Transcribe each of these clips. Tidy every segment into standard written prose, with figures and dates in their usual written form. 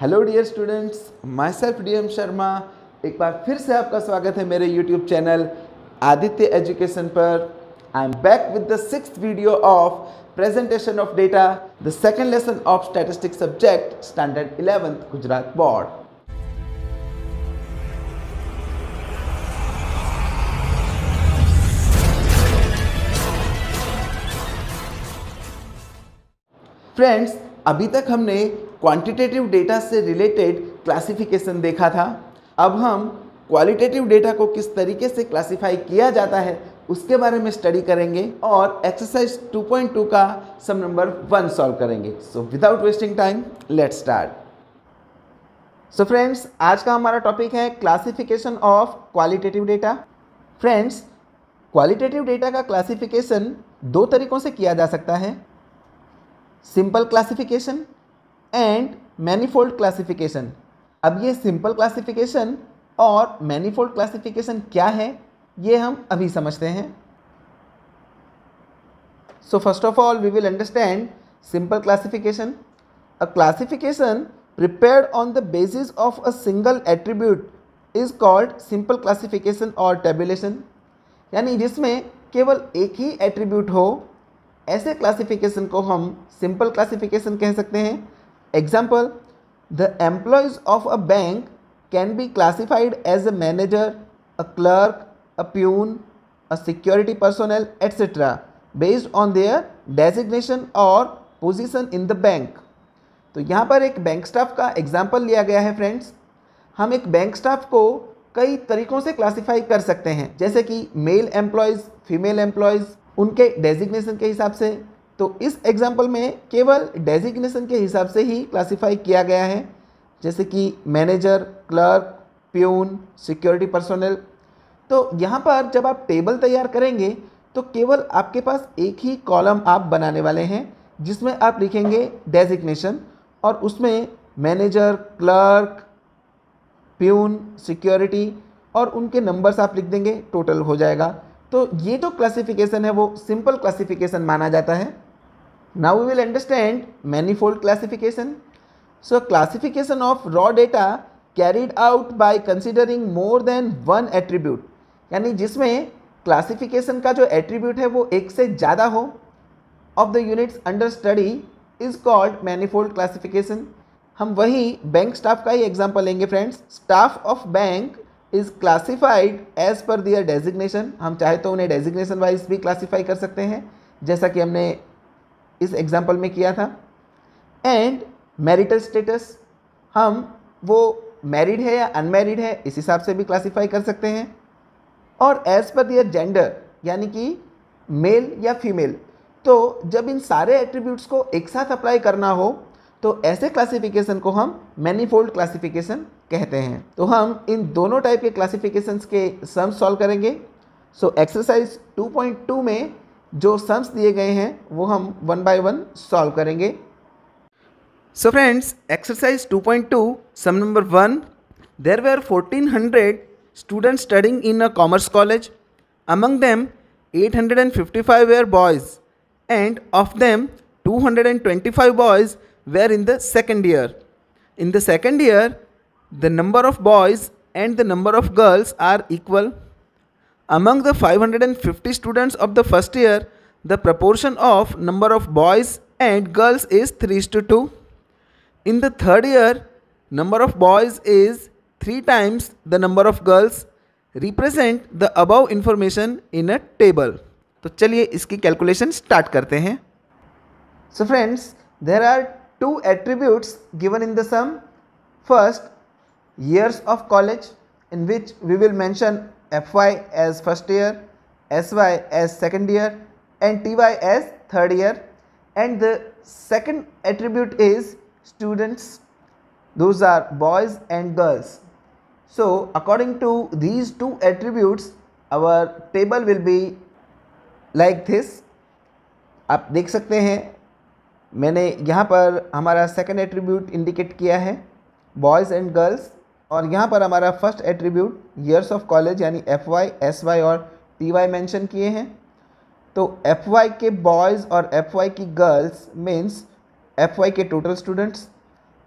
Hello dear students, myself DM Sharma. एक बार फिर से आपका स्वागत है मेरे यूट्यूब चैनल आदित्य एजुकेशन पर। I am back with the 6th video of presentation of data, the second lesson of statistics subject standard 11th Gujarat board. Friends, अभी तक हमने क्वांटिटेटिव डेटा से रिलेटेड क्लासिफिकेशन देखा था। अब हम क्वालिटेटिव डेटा को किस तरीके से क्लासिफाई किया जाता है उसके बारे में स्टडी करेंगे और एक्सरसाइज 2.2 का सम नंबर 1 सॉल्व करेंगे। So without wasting time let's start. So friends, आज का हमारा टॉपिक है classification of qualitative data. Friends, qualitative data का क्लासिफिकेशन दो तरीकों से किया जा सकता है, simple classification and manifold classification. अब ये सिंपल क्लासिफिकेशन और मैनीफोल्ड क्लासिफिकेशन क्या है ये हम अभी समझते हैं। So first of all we will understand simple classification. A classification prepared on the basis of a single attribute is called simple classification और tabulation। यानी जिसमें केवल एक ही एट्रीब्यूट हो, ऐसे क्लासिफिकेशन को हम सिंपल क्लासिफिकेशन कह सकते हैं। Example, the employees of a bank can be classified as a manager, a clerk, a peon, a security personnel etcetera based on their designation और पोजीशन इन द बैंक। तो यहाँ पर एक बैंक स्टाफ का example लिया गया है। Friends, हम एक बैंक स्टाफ को कई तरीक़ों से क्लासिफाई कर सकते हैं, जैसे कि मेल एम्प्लॉयज़, फीमेल एम्प्लॉयज़, उनके डेजिग्नेशन के हिसाब से। तो इस एग्जाम्पल में केवल डेजिग्नेशन के हिसाब से ही क्लासिफाई किया गया है, जैसे कि manager, clerk, peon, security personnel. तो यहाँ पर जब आप टेबल तैयार करेंगे तो केवल आपके पास एक ही कॉलम आप बनाने वाले हैं जिसमें आप लिखेंगे डेजिग्नेशन और उसमें मैनेजर, क्लर्क, प्यून, सिक्योरिटी और उनके नंबर्स आप लिख देंगे, टोटल हो जाएगा। तो ये जो क्लासिफिकेशन है वो सिंपल क्लासिफिकेशन माना जाता है। Now we will understand manifold classification. So classification of raw data carried out by considering more than one attribute, यानी जिसमें क्लासिफिकेशन का जो एट्रीब्यूट है वो एक से ज़्यादा हो, of the units under study is called manifold classification. हम वही बैंक स्टाफ का ही एग्जाम्पल लेंगे। Friends, staff of bank is classified as per their designation. हम चाहे तो उन्हें डेजिग्नेशन वाइज भी क्लासिफाई कर सकते हैं, जैसा कि हमने इस एग्जाम्पल में किया था। एंड मैरिटल स्टेटस, हम वो मैरिड है या अनमैरिड है इस हिसाब से भी क्लासिफाई कर सकते हैं। और एज पर दियर जेंडर, यानी कि मेल या फीमेल। तो जब इन सारे एट्रीब्यूट्स को एक साथ अप्लाई करना हो तो ऐसे क्लासिफिकेशन को हम मैनीफोल्ड क्लासिफिकेशन कहते हैं। तो हम इन दोनों टाइप के क्लासिफिकेशंस के सम्स सॉल्व करेंगे। सो एक्सरसाइज 2.2 में जो सम्स दिए गए हैं वो हम 1 by 1 सॉल्व करेंगे। So friends, exercise 2.2 sum number 1, there were 1400 students studying in a commerce college. Among them 855 were boys and of them 225 boys were in the second year. In the second year, the number of boys and the number of girls are equal. Among the 550 students of the first year, the proportion of number of boys and girls is 3:2. In the third year, number of boys is 3 times the number of girls. Represent the above information in a table. तो चलिए इसकी calculation start करते हैं। So friends, there are 2 attributes given in the sum. First, years of college, in which we will mention FY as first year, SY as second year and TY as third year. And the second attribute is students. Those are boys and girls. So according to these 2 attributes, our table will be like this. आप देख सकते हैं मैंने यहाँ पर हमारा second attribute indicate किया है, बॉयज़ एंड गर्ल्स, और यहाँ पर हमारा first attribute years of college यानी FY, SY और TY मेंशन किए हैं। तो FY के बॉयज़ और FY की गर्ल्स मीन्स FY के टोटल स्टूडेंट्स,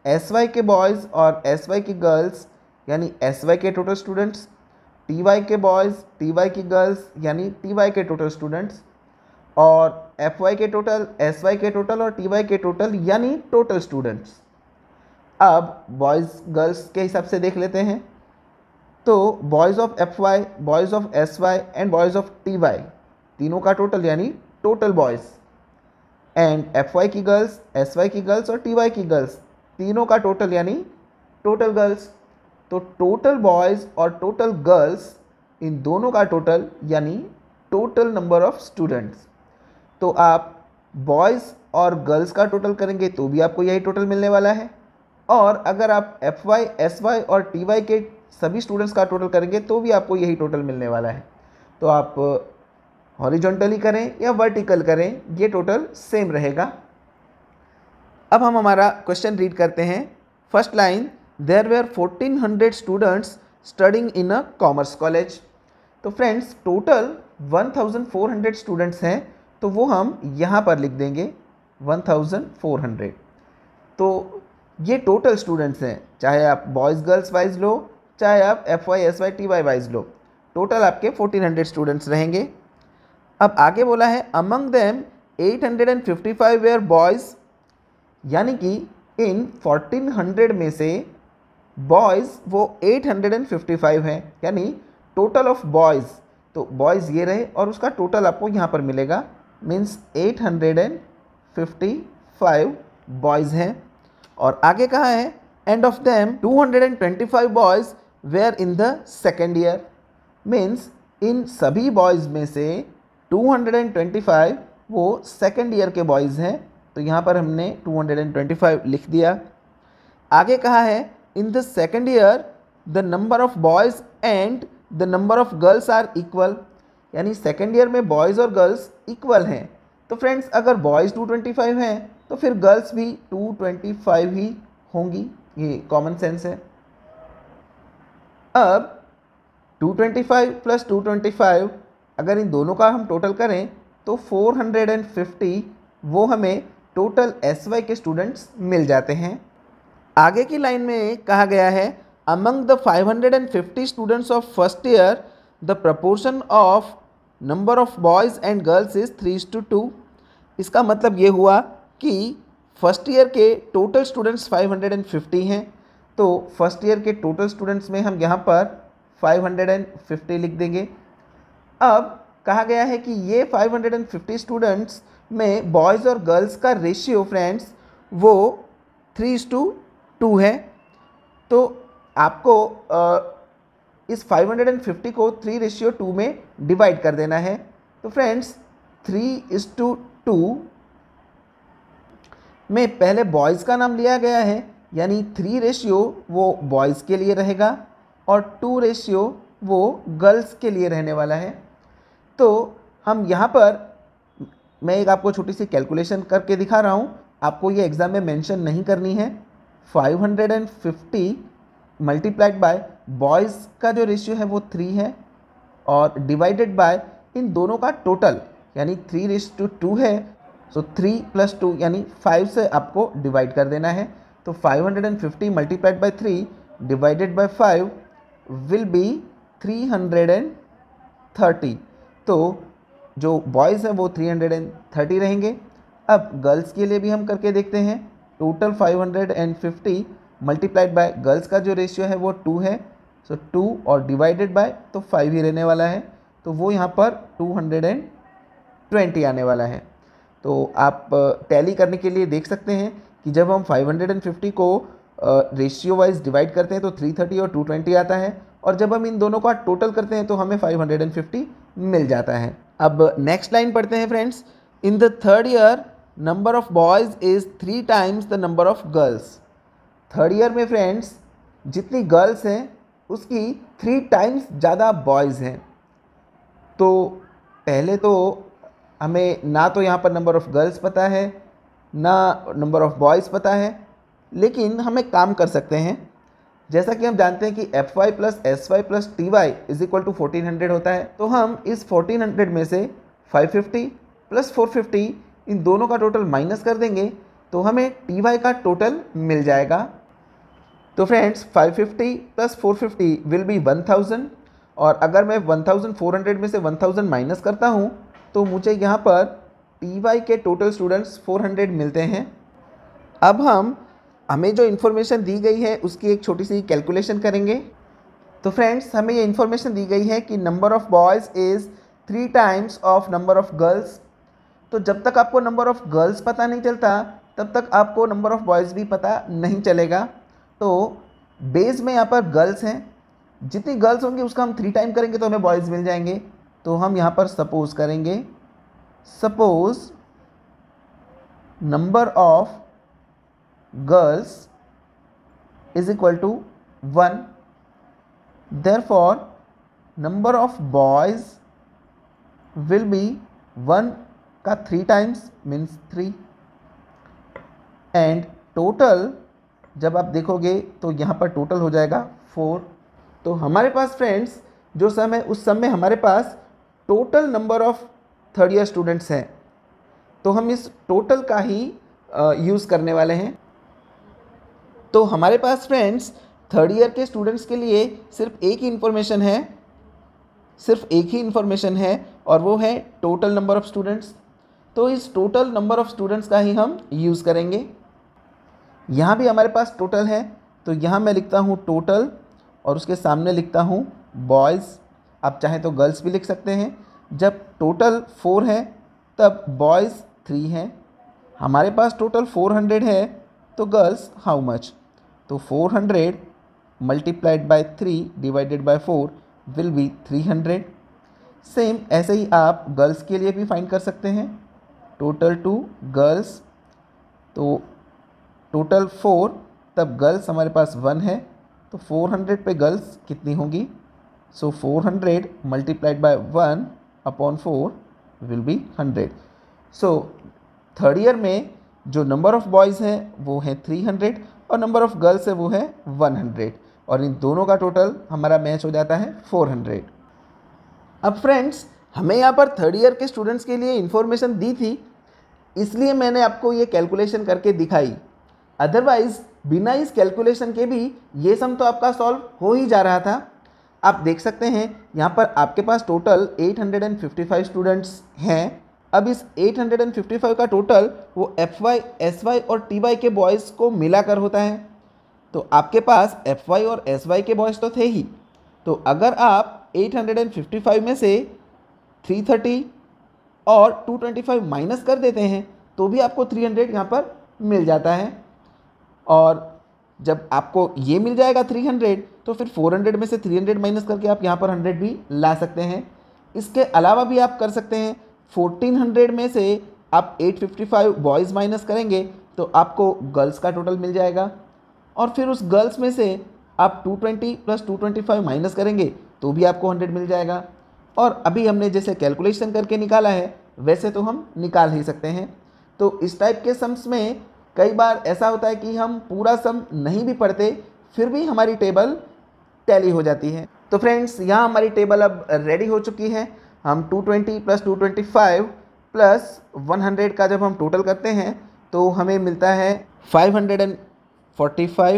एस वाई के बॉयज़ और एस वाई की गर्ल्स यानी एस वाई के टोटल स्टूडेंट्स, टी वाई के बॉयज़ टी वाई की गर्ल्स यानी टी वाई के टोटल स्टूडेंट्स, और एफ वाई के टोटल एस वाई के टोटल और टी वाई के टोटल यानी टोटल स्टूडेंट्स। अब बॉयज़ गर्ल्स के हिसाब से देख लेते हैं। तो boys of F Y, boys of S Y and boys of T Y तीनों का टोटल यानी total boys, and F Y की गर्ल्स, एस वाई की गर्ल्स और टी वाई की गर्ल्स तीनों का टोटल यानी टोटल गर्ल्स। तो टोटल बॉयज़ और टोटल गर्ल्स इन दोनों का टोटल यानी टोटल नंबर ऑफ स्टूडेंट्स। तो आप बॉयज़ और गर्ल्स का टोटल करेंगे तो भी आपको यही टोटल मिलने वाला है, और अगर आप एफ वाई, एस वाई और टी वाई के सभी स्टूडेंट्स का टोटल करेंगे तो भी आपको यही टोटल मिलने वाला है। तो आप हॉरिजॉन्टली करें या वर्टिकल करें, ये टोटल सेम रहेगा। अब हम हमारा क्वेश्चन रीड करते हैं। First line, there were 1400 students studying in a commerce college. तो फ्रेंड्स टोटल 1400 स्टूडेंट्स हैं, तो वो हम यहाँ पर लिख देंगे 1400। तो ये टोटल स्टूडेंट्स हैं, चाहे आप बॉयज़ गर्ल्स वाइज लो, चाहे आप F Y S Y T Y wise लो, टोटल आपके 1400 स्टूडेंट्स रहेंगे। अब आगे बोला है अमंग देम 855 वेयर बॉयज़, यानी कि इन 1400 में से बॉयज़ वो 855 हैं, यानी टोटल ऑफ बॉयज़। तो बॉयज़ ये रहे और उसका टोटल आपको यहाँ पर मिलेगा, मीन्स 855 बॉयज़ हैं। और आगे कहा है and of them 225 boys were in the second year, means इन सभी बॉयज़ में से 225 वो सेकेंड ईयर के बॉयज़ हैं। तो यहाँ पर हमने 225 लिख दिया। आगे कहा है in the second year the number of boys and the number of girls are equal, यानी सेकेंड ईयर में बॉयज़ और गर्ल्स इक्वल हैं। तो फ्रेंड्स अगर बॉयज़ 225 हैं तो फिर गर्ल्स भी 225 ही होंगी, ये कॉमन सेंस है। अब 225 प्लस 225 अगर इन दोनों का हम टोटल करें तो 450 वो हमें टोटल एस वाई के स्टूडेंट्स मिल जाते हैं। आगे की लाइन में कहा गया है among the 550 students of first year the proportion of number of boys and girls is 3:2। इसका मतलब ये हुआ कि फर्स्ट ईयर के टोटल स्टूडेंट्स 550 हैं, तो फर्स्ट ईयर के टोटल स्टूडेंट्स में हम यहाँ पर 550 लिख देंगे। अब कहा गया है कि ये 550 स्टूडेंट्स में बॉयज़ और गर्ल्स का रेशियो फ्रेंड्स वो 3:2 है। तो आपको इस 550 को 3:2 में डिवाइड कर देना है। तो फ्रेंड्स 3:2 में पहले बॉयज़ का नाम लिया गया है, यानी 3 रेशियो वो बॉयज़ के लिए रहेगा और 2 रेशियो वो गर्ल्स के लिए रहने वाला है। तो हम यहाँ पर मैं एक आपको छोटी सी कैलकुलेशन करके दिखा रहा हूँ, आपको ये एग्ज़ाम में मेंशन नहीं करनी है। 550 मल्टीप्लाइड बाय बॉयज़ का जो रेशियो है वो 3 है और डिवाइडेड बाय इन दोनों का टोटल यानी 3:2 है। सो 3 + 2 यानी 5 से आपको डिवाइड कर देना है। तो 550 multiplied by 3 divided by 5 will be 330। तो जो बॉयज़ है वो 330 रहेंगे। अब गर्ल्स के लिए भी हम करके देखते हैं। टोटल 550 मल्टीप्लाइड बाय गर्ल्स का जो रेशियो है वो 2 है, सो 2 और डिवाइडेड बाय तो 5 ही रहने वाला है, तो वो यहाँ पर 220 आने वाला है। तो आप टैली करने के लिए देख सकते हैं कि जब हम 550 को रेशियो वाइज डिवाइड करते हैं तो 330 और 220 आता है, और जब हम इन दोनों का टोटल करते हैं तो हमें 550 मिल जाता है। अब नेक्स्ट लाइन पढ़ते हैं friends. In the third year number of boys is 3 times the number of girls. Third year में फ्रेंड्स जितनी गर्ल्स हैं उसकी 3 टाइम्स ज़्यादा बॉयज़ हैं। तो पहले तो हमें ना तो यहाँ पर नंबर ऑफ़ गर्ल्स पता है ना नंबर ऑफ़ बॉयज़ पता है, लेकिन हमें काम कर सकते हैं। जैसा कि हम जानते हैं कि F Y plus S Y plus T Y is equal to 1400 होता है, तो हम इस 1400 में से 550 प्लस 450 इन दोनों का टोटल माइनस कर देंगे तो हमें टी वाई का टोटल मिल जाएगा। तो फ्रेंड्स 550 प्लस 450 विल बी 1000, और अगर मैं 1400 में से 1000 माइनस करता हूँ तो मुझे यहाँ पर TY के टोटल स्टूडेंट्स 400 मिलते हैं। अब हमें जो इन्फॉर्मेशन दी गई है उसकी एक छोटी सी कैलकुलेशन करेंगे। तो फ्रेंड्स हमें ये इन्फॉर्मेशन दी गई है कि number of boys is 3 times of number of girls. तो जब तक आपको नंबर ऑफ़ गर्ल्स पता नहीं चलता तब तक आपको नंबर ऑफ़ बॉयज़ भी पता नहीं चलेगा। तो बेस में यहाँ पर गर्ल्स हैं, जितनी गर्ल्स होंगी उसका हम 3 टाइम करेंगे तो हमें बॉयज़ मिल जाएंगे। तो हम यहाँ पर सपोज़ करेंगे, suppose number of girls is equal to 1, therefore number of boys will be 1 का 3 टाइम्स मीन्स 3, एंड टोटल जब आप देखोगे तो यहाँ पर टोटल हो जाएगा 4। तो हमारे पास फ्रेंड्स जो सम है उस सम में हमारे पास total number of third year students हैं। तो हम इस टोटल का ही यूज़ करने वाले हैं। तो हमारे पास फ्रेंड्स थर्ड ईयर के स्टूडेंट्स के लिए सिर्फ एक ही इन्फॉर्मेशन है, और वो है टोटल नंबर ऑफ़ स्टूडेंट्स। तो इस टोटल नंबर ऑफ़ स्टूडेंट्स का ही हम यूज़ करेंगे। यहाँ भी हमारे पास टोटल है, तो यहाँ मैं लिखता हूँ टोटल और उसके सामने लिखता हूँ बॉयज़। आप चाहें तो गर्ल्स भी लिख सकते हैं। जब टोटल 4 है तब बॉयज़ 3 हैं। हमारे पास टोटल 400 है तो गर्ल्स हाउ मच? तो 400 multiplied by 3 divided by 4 will be 300। Same ऐसे ही आप गर्ल्स के लिए भी फाइंड कर सकते हैं। टोटल 2 गर्ल्स, तो टोटल 4 तब गर्ल्स हमारे पास 1 है, तो 400 पे गर्ल्स कितनी होंगी? So 400 multiplied by 1 upon 4 will be 100। So third year में जो नंबर ऑफ़ बॉयज़ हैं वो है 300 और नंबर ऑफ़ गर्ल्स है वो है 100, और इन दोनों का टोटल हमारा मैच हो जाता है 400। अब फ्रेंड्स हमें यहाँ पर थर्ड ईयर के स्टूडेंट्स के लिए इन्फॉर्मेशन दी थी, इसलिए मैंने आपको ये कैलकुलेशन करके दिखाई। अदरवाइज़ बिना इस कैलकुलेशन के भी ये सम तो आपका सॉल्व हो ही जा रहा था। आप देख सकते हैं यहाँ पर आपके पास टोटल 855 स्टूडेंट्स हैं। अब इस 855 का टोटल वो FY, SY और TY के बॉयज़ को मिलाकर होता है। तो आपके पास FY और SY के बॉयज़ तो थे ही, तो अगर आप 855 में से 330 और 225 माइनस कर देते हैं तो भी आपको 300 यहाँ पर मिल जाता है। और जब आपको ये मिल जाएगा 300 तो फिर 400 में से 300 माइनस करके आप यहाँ पर 100 भी ला सकते हैं। इसके अलावा भी आप कर सकते हैं, 1400 में से आप 855 बॉयज़ माइनस करेंगे तो आपको गर्ल्स का टोटल मिल जाएगा, और फिर उस गर्ल्स में से आप 220 प्लस 225 माइनस करेंगे तो भी आपको 100 मिल जाएगा। और अभी हमने जैसे कैलकुलेशन करके निकाला है वैसे तो हम निकाल ही सकते हैं। तो इस टाइप के सम्स में कई बार ऐसा होता है कि हम पूरा सम नहीं भी पढ़ते फिर भी हमारी टेबल टैली हो जाती है। तो फ्रेंड्स यहाँ हमारी टेबल अब रेडी हो चुकी है। हम 220 प्लस 225 प्लस 100 का जब हम टोटल करते हैं तो हमें मिलता है 545।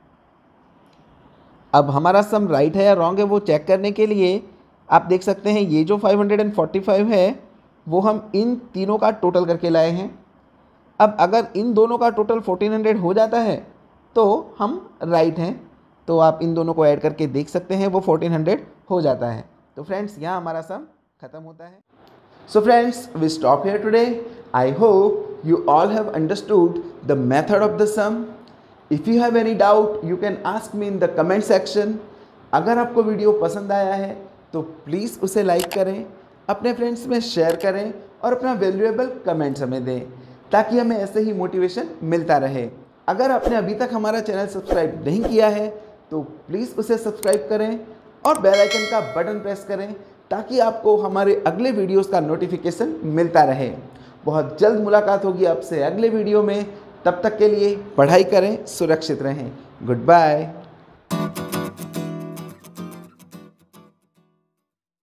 अब हमारा सम राइट है या रॉन्ग है वो चेक करने के लिए आप देख सकते हैं ये जो 545 है वो हम इन तीनों का टोटल करके लाए हैं। अब अगर इन दोनों का टोटल 1400 हो जाता है तो हम राइट हैं। तो आप इन दोनों को ऐड करके देख सकते हैं वो 1400 हो जाता है। तो फ्रेंड्स यहाँ हमारा सम खत्म होता है। So friends we stop here today. I hope you all have understood the method of the sum. If you have any doubt you can ask me in the comment section. अगर आपको video पसंद आया है तो please उसे like करें, अपने friends में शेयर करें और अपना वैल्यूएबल कमेंट्स हमें दें ताकि हमें ऐसे ही मोटिवेशन मिलता रहे। अगर आपने अभी तक हमारा चैनल सब्सक्राइब नहीं किया है तो प्लीज़ उसे सब्सक्राइब करें और बेल आइकन का बटन प्रेस करें ताकि आपको हमारे अगले वीडियोस का नोटिफिकेशन मिलता रहे। बहुत जल्द मुलाकात होगी आपसे अगले वीडियो में। तब तक के लिए पढ़ाई करें, सुरक्षित रहें। Good bye.